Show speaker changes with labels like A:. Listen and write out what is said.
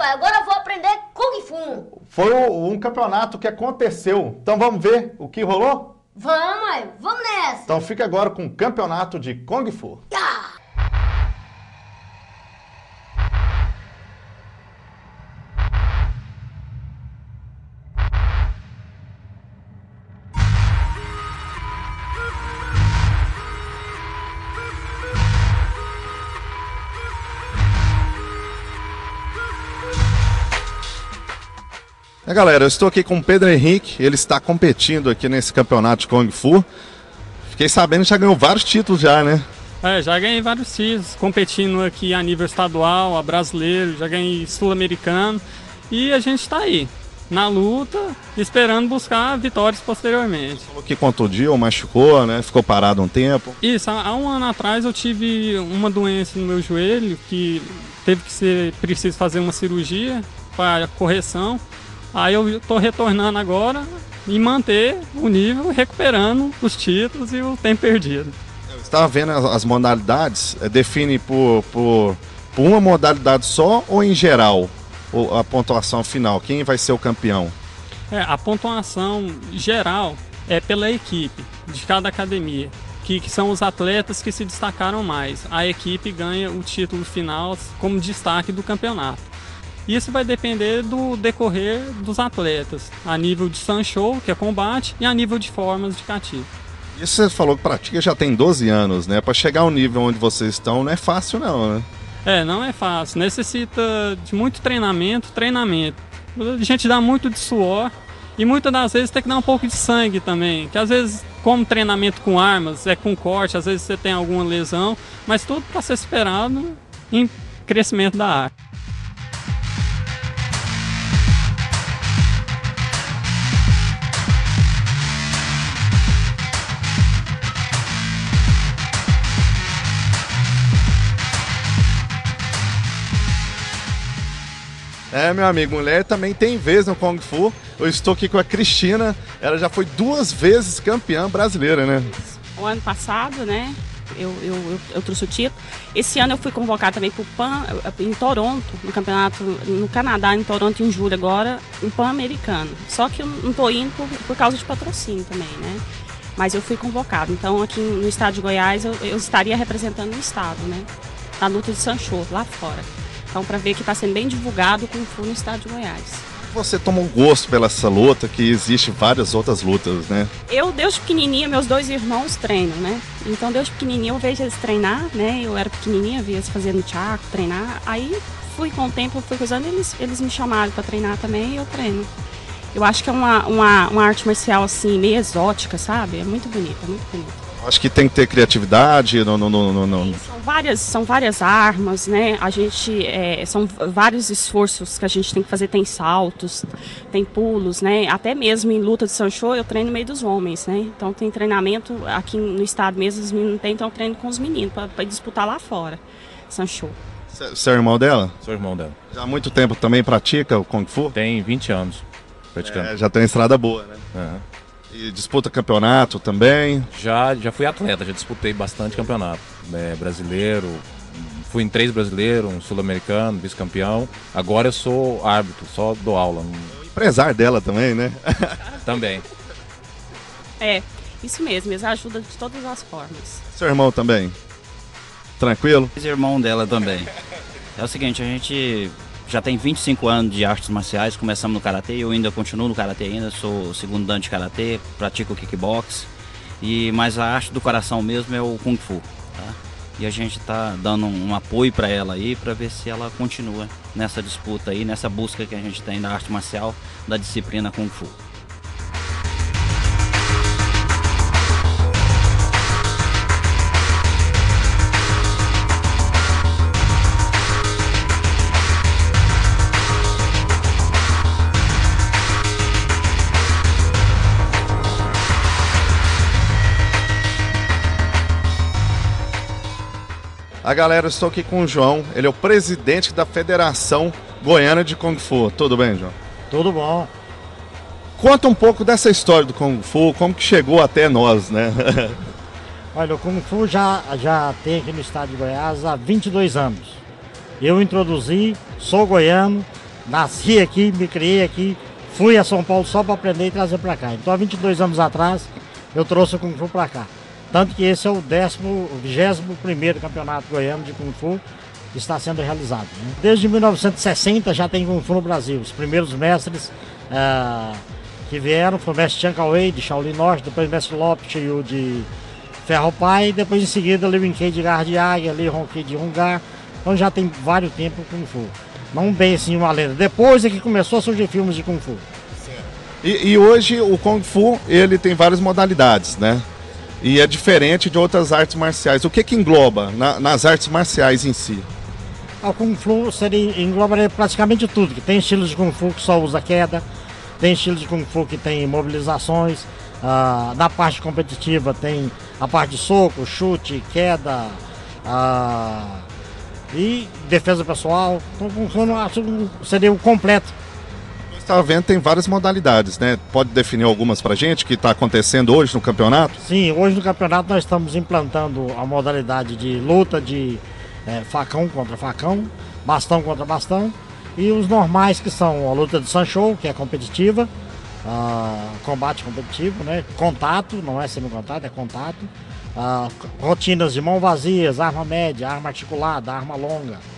A: pai, agora eu vou aprender Kung Fu.
B: Foi um campeonato que aconteceu. Então vamos ver o que rolou?
A: Vamos, mãe, vamos nessa.
B: Então fica agora com o campeonato de Kung Fu. Galera, eu estou aqui com o Pedro Henrique, ele está competindo aqui nesse campeonato de Kung Fu. Fiquei sabendo que já ganhou vários títulos já, né?
C: Já ganhei vários títulos, competindo aqui a nível estadual, a brasileiro, já ganhei sul-americano. E a gente está aí, na luta, esperando buscar vitórias posteriormente.
B: Falou que contundiu, machucou, né? Ficou parado um tempo.
C: Isso, há um ano atrás eu tive uma doença no meu joelho, que teve que ser preciso fazer uma cirurgia para correção. Aí eu estou retornando agora e manter o nível, recuperando os títulos e o tempo perdido.
B: Eu estava vendo as modalidades, define por uma modalidade só ou em geral a pontuação final? Quem vai ser o campeão?
C: A pontuação geral é pela equipe de cada academia, que são os atletas que se destacaram mais. A equipe ganha o título final como destaque do campeonato. Isso vai depender do decorrer dos atletas, a nível de Sanshou, que é combate, e a nível de formas de Kati.
B: Isso você falou que pratica já tem 12 anos, né? Para chegar ao nível onde vocês estão não é fácil não, né?
C: Não é fácil. Necessita de muito treinamento. A gente dá muito de suor e muitas das vezes tem que dar um pouco de sangue também. Que às vezes, como treinamento com armas, com corte, às vezes você tem alguma lesão, mas tudo para ser esperado em crescimento da arte.
B: Meu amigo, mulher também tem vez no Kung Fu. Eu estou aqui com a Cristina, ela já foi 2 vezes campeã brasileira, né?
D: O ano passado, né, eu trouxe o título. Esse ano eu fui convocada também para o PAN, em Toronto, no campeonato no Canadá, em Toronto, em julho agora, um PAN-americano. Só que eu não estou indo por causa de patrocínio também, né? Mas eu fui convocada. Então aqui no estado de Goiás eu estaria representando o estado, né? Na luta de Sanshou, lá fora. Então, para ver que está sendo bem divulgado o Kung Fu no estado de Goiás.
B: Você tomou gosto pela essa luta, que existe várias outras lutas, né?
D: Eu, desde pequenininha, meus 2 irmãos treinam, né? Então, desde pequenininha eu vejo eles treinar, né? Eu era pequenininha, via eles fazendo tchaco, treinar. Aí, com o tempo, fui usando, eles me chamaram para treinar também e eu treino. Eu acho que é uma arte marcial, assim, meio exótica, sabe? É muito bonita, muito bonita.
B: Acho que tem que ter criatividade. Não.
D: São várias armas, né? A gente são vários esforços que a gente tem que fazer. Tem saltos, tem pulos, né? Até mesmo em luta de Sanshou eu treino no meio dos homens, né? Então tem treinamento aqui no estado mesmo, os meninos não tem, então eu treino com os meninos para disputar lá fora, Sanshou.
B: Você é irmão dela?
E: Sou irmão dela.
B: Já há muito tempo também pratica o Kung Fu?
E: Tem 20 anos praticando.
B: Já tem estrada boa, né?
E: Uhum.
B: E disputa campeonato também?
E: Já fui atleta, já disputei bastante campeonato. Brasileiro, fui em 3 brasileiros, um sul-americano, vice-campeão. Agora eu sou árbitro, só dou aula.
B: Empresário dela também, né?
E: Também.
D: Isso mesmo, eles ajudam de todas as formas.
B: Seu irmão também? Tranquilo?
F: Esse irmão dela também. É o seguinte, a gente já tem 25 anos de artes marciais, começamos no Karatê, eu ainda continuo no Karatê ainda, sou segundo dan de Karatê, pratico kickbox, mas a arte do coração mesmo é o Kung Fu, tá? E a gente tá dando um apoio para ela aí, para ver se ela continua nessa disputa aí, nessa busca que a gente tem da arte marcial, da disciplina Kung Fu.
B: Galera, eu estou aqui com o João, ele é o presidente da Federação Goiana de Kung Fu. Tudo bem, João?
G: Tudo bom.
B: Conta um pouco dessa história do Kung Fu, como que chegou até nós, né?
G: Olha, o Kung Fu já tem aqui no estado de Goiás há 22 anos. Eu introduzi, sou goiano, nasci aqui, me criei aqui, fui a São Paulo só para aprender e trazer para cá. Então há 22 anos atrás eu trouxe o Kung Fu para cá. Tanto que esse é o 21º campeonato goiano de Kung Fu que está sendo realizado, né? Desde 1960 já tem Kung Fu no Brasil. Os primeiros mestres que vieram foi o mestre Chiang Kai de Shaolin Norte, depois o mestre Lopes Chiu de Ferro Pai, depois em seguida Liu Kei de Garra de Águia, Li Hongkei de Hungar. Então já tem vários tempos Kung Fu. Não bem assim uma lenda. Depois é que começou a surgir filmes de Kung Fu.
B: E hoje o Kung Fu, ele tem várias modalidades, né? E é diferente de outras artes marciais. O que engloba nas artes marciais em si?
G: O Kung Fu englobaria praticamente tudo. Que tem estilos de Kung Fu que só usa queda, tem estilos de Kung Fu que tem mobilizações. Na parte competitiva tem a parte de soco, chute, queda e defesa pessoal. Então Kung Fu seria o completo.
B: Está vendo, tem várias modalidades, né? Pode definir algumas pra gente que está acontecendo hoje no campeonato?
G: Sim, hoje no campeonato nós estamos implantando a modalidade de luta de facão contra facão, bastão contra bastão, e os normais que são a luta de Sanshou, que é competitiva, combate competitivo, né? Contato, não é semi-contato, é contato, rotinas de mão vazias, arma média, arma articulada, arma longa.